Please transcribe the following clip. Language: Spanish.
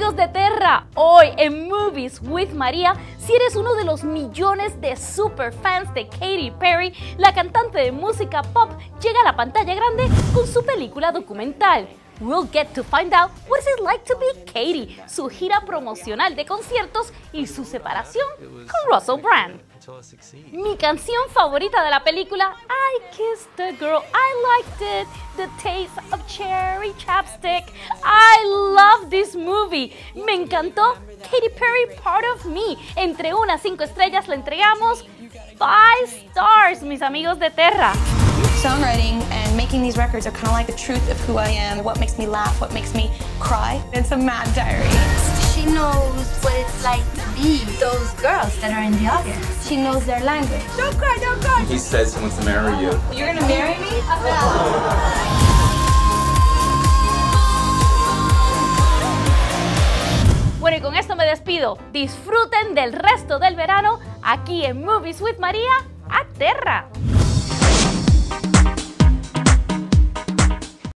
amigos de Terra, hoy en Movies with María, si eres uno de los millones de superfans de Katy Perry, la cantante de música pop llega a la pantalla grande con su película documental. We'll get to find out what it's like to be Katy, su gira promocional de conciertos y su separación con Russell Brand. Mi canción favorita de la película, I Kissed the Girl, I Liked It, The Taste of Cherry Chapstick. I love this movie. Me encantó. Katy Perry, Part of Me. Entre 1 a 5 estrellas le entregamos 5 stars, mis amigos de Terra. Songwriting and making these records are kind of like the truth of who I am, what makes me laugh, what makes me cry. It's a mad diary. She knows what it's like to be those girls that are in the audience. She knows their language. Don't cry, don't cry. He says he wants to marry you. You're gonna marry me? Bueno, y con esto me despido. Disfruten del resto del verano aquí en Movies with María a Terra.